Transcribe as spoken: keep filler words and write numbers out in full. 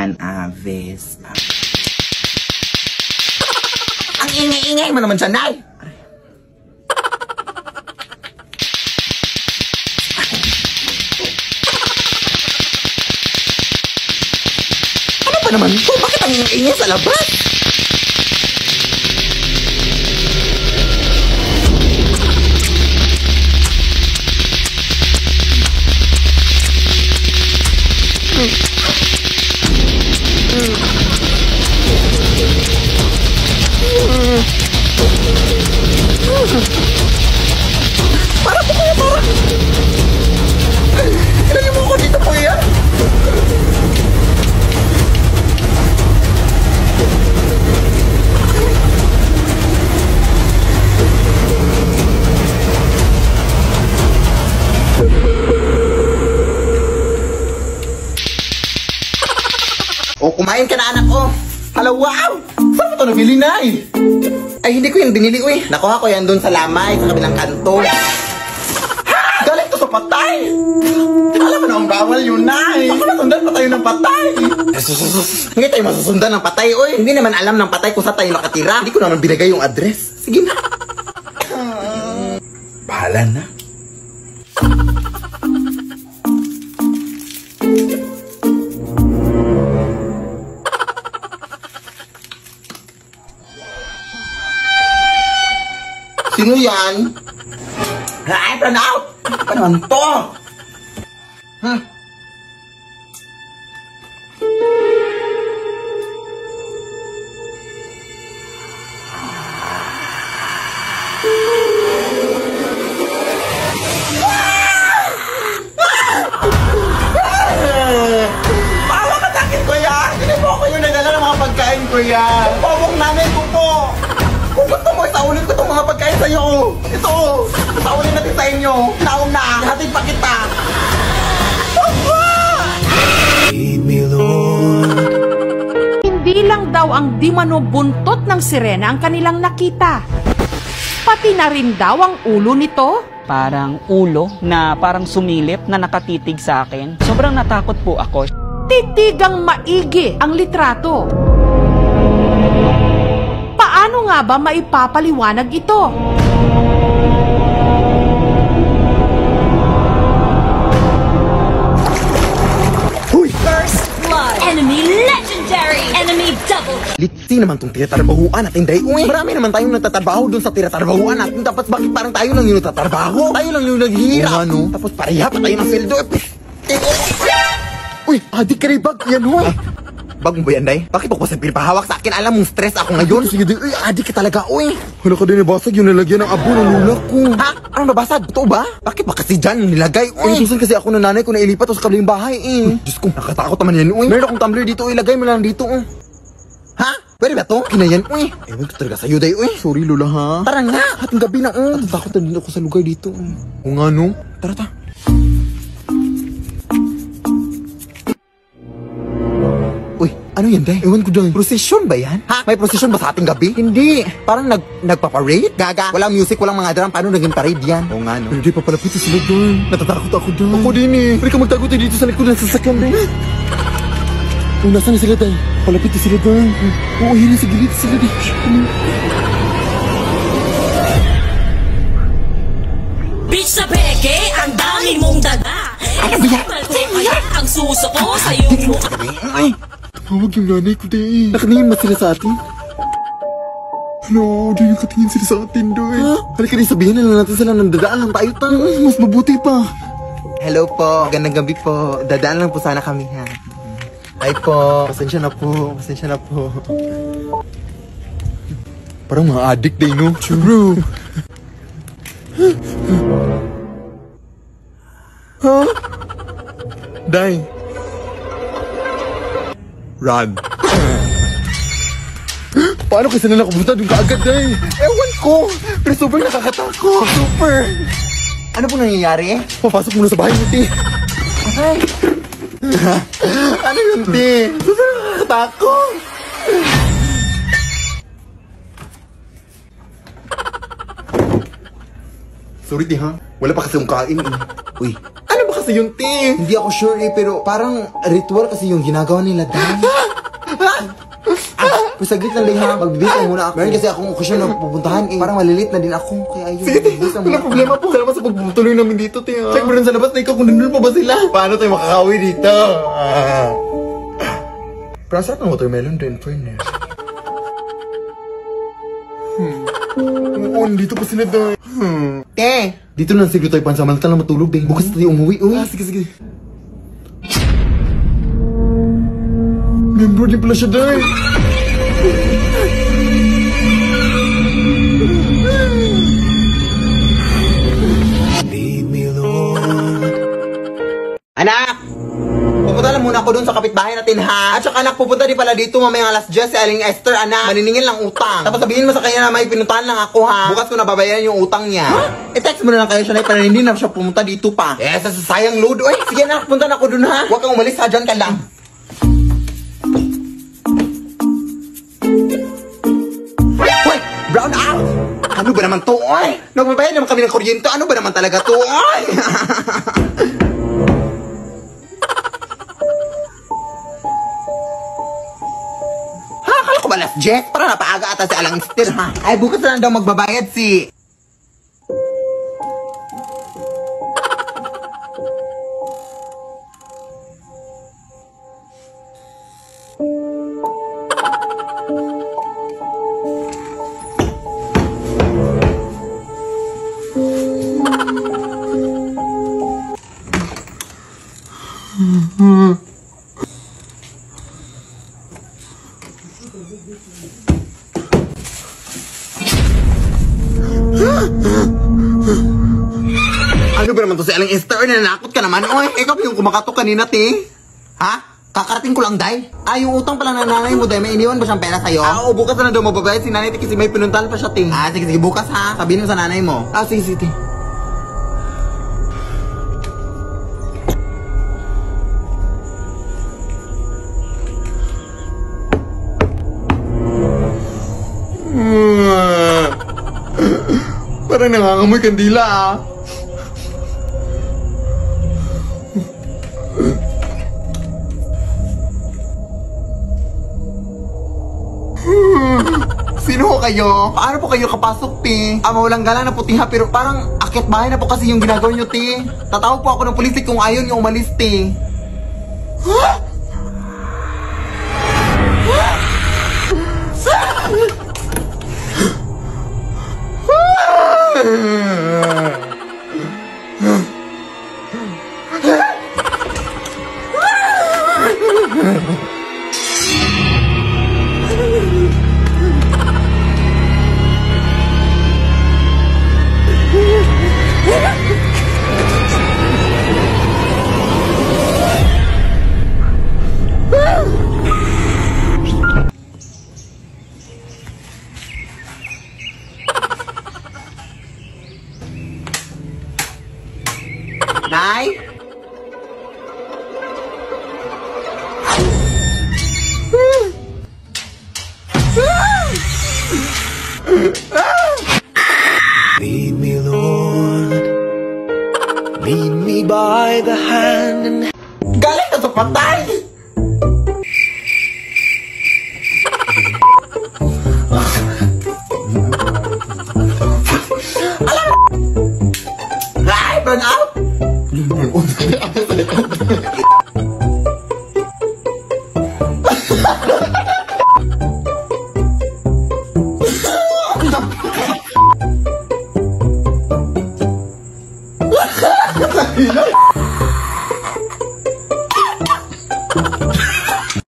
Juan Aves. Ang ingay-ingay mo naman siya, Nay! Ano ba naman ito? Bakit ang ingay sa labas? Para po kuya, para! Ilagay mo ako dito, kuya! O, kumain ka na, anak ko! Hala, wow! Saan mo ito nabili, Nay? Ay, hindi ko yung binili, uy. Nakuha ko yan doon sa lamay, sa kabilang kanto. Ha! Galing to sa patay! Alam mo na ang bawal yun, Nay. Baka masundan pa tayo ng patay. Hindi tayo masusundan ng patay, uy. Hindi naman alam ng patay kung saan tayo nakatira. Hindi ko naman binigay yung address. Sige na. Bahala na. Sino yan? Ay, plan out! Ano naman to? Hmm. Bawa ka sa akin, kuya! Hindi po ako yung nagdala ng mga pagkain, kuya! Pawang nanay ko po! Kung gusto mo, isaulin ko itong mga pagkain sa'yo. Ito, isaulin natin sa inyo. Naong na, hatid pa kita. Hindi lang daw ang di manubuntot ng sirena ang kanilang nakita. Pati na rin daw ang ulo nito. Parang ulo na parang sumilip na nakatitig sa akin. Sobrang natakot po ako. Titigang maigi ang litrato. Paano nga ba maipapaliwanag ito? Huy! First blood. Enemy legendary. Enemy double. Litsi naman itong tiratarbahuan natin, day. Uy, marami naman tayong nagtatarbaho doon sa tiratarbahuan natin. Tapos bakit parang tayo lang yung nagtatarbaho? Tayo lang yung naghihirap. Oo, ano? Tapos pareha pa tayo ng sweldo. Uy, adik ka rin bag. Yan, huy. Bag mo ba yan, day? Bakit ako sa pinapahawak sa akin? Alam mong stress ako ngayon. Sige, day. Uy, adik ka talaga, uy. Hala ka din, nabasag yung nalagyan ng abo ng lula ko. Ha? Anong nabasag? Totoo ba? Bakit ba kasi dyan nilagay, uy? Inutusan kasi ako ng nanay ko na ilipat o sa kabilang bahay, eh. Diyos ko, nakatakot naman yan, uy. Meron akong tumbler dito, ilagay mo lang dito, uy. Ha? Pwede ba to? Kinayan, uy. Ewan ko talaga sa'yo, day, uy. Sorry, Lola, ha? Tara nga. Hating gabi na, uy. Natatakot na din ako sa lugar dito, uy. O nga, no? Tara, ta. Uy, ano yan, day? Ewan ko, day. Procession ba yan? Ha? May procession ba sa ating gabi? Hindi. Parang nag nagpa-parade? Gaga. Walang music, walang mga drum. Paano naging parade yan? O nga, no? Hindi pa palapit sila doon. Natatakot ako doon. Ako din, eh. Pwede ka magtago tayo dito sa likod ng sasakyan, day. O, nasaan na sila, day? Palapit na sila doon. Oo, yun na sa gilid sila, day. Bitch sa peke, ang dami mong daga. Ano ba yan? Ang suso ko sa iyong mukha. Ay! Tumawag yung nanay ko, day. Nakaningin ba sila sa atin? Hello, day, nakatingin sila sa atin, day. Huh? Halika rin, sabihin na lang natin sila nang dadaan lang tayo, ta. Mas mabuti pa. Hello po, gandang gabi po. Dadaan lang po sana kami, ha. Ay po, pasensya na po, pasensya na po. Parang mga addict, day, no? True. Huh? Day. Run. Paano kasi na nakapunta doon kaagad, day? Ewan ko. Pero super nakakatakot. Super. Ano po nangyayari? Papasok muna sa bahay mo, ti. Ay. Ano yun, ti? Super nakakatakot. Sorry, ti, ha? Wala pa kasi yung kain, eh. Uy, ano ba kasi yun, te. Hindi ako sure eh, pero parang ritual kasi yung ginagawa nila dahil. Ah, pasaglit lang din ha. Magbibis lang muna ako. Meron kasi akong okasyon na pupuntahan eh. Parang malilit na din ako. Kaya ayun. Sige, wala problema po. Salamat sa pagputuloy namin dito, te. Check mo rin sa labas na ikaw kung nandun pa ba sila. Paano tayo makakawi dito? Pero sarap ng watermelon din, fairness. Hmm. Oo, dito pa sila doon. Hmm. Te! Dito na siguro tayo pansamantala matulog din. Bukas tayo umuwi. Uy, ah, sige, sige. Member din pala siya doon. Leave me, Lord. Anak! Pupunta lang muna ako dun sa kapitbahay natin ha. At saka anak, pupunta din pala dito mamayang alas diyes si Aling Esther, anak. Maniningil lang utang. Tapos sabihin mo sa kanya na may pinuntahan lang ako ha. Bukas ko nababayaran yung utang niya. Huh? I-text mo na lang kayo siya na para hindi na siya pumunta dito pa. Eh, sa sayang load. Uy, sige anak, punta na ako dun ha. Huwag kang umalis ha, dyan ka lang. Hoy! Brown out! Ano ba naman to, oy? Nagbabayad naman kami ng kuryente. Ano ba naman talaga to, oy? Ha? Akala ko ba last jet? Para napaaga ata si Alang Esther, ha? Ay, bukas na lang daw magbabayad si... Ano ba naman to si Aling Esther? Nanakot ka naman, oy. Ikaw yung kumakatok kanina, te. Ha? Kakarating ko lang, day. Ah, yung utang pala ng nanay mo, day. May iniwan ba siyang pera sa'yo? Ah, oo, bukas na daw mababayad si nanay, te, kasi may pinuntahan pa siya, te. Ah, sige, sige, bukas ha. Sabihin mo sa nanay mo. Ah, sige, sige, te. Parang nangangamoy kandila ah. Sino ho kayo? Paano po kayo kapasok, te? Ah, mawalang galang na puti ha, pero parang akit bahay na po kasi yung ginagawa nyo, te. Tatawag po ako ng pulisik kung ayaw nyo umalis, te. Huh? Nay? Lead me, Lord. Lead me by the hand and... Galing ka sa patay! Alam mo! Ay, burn out!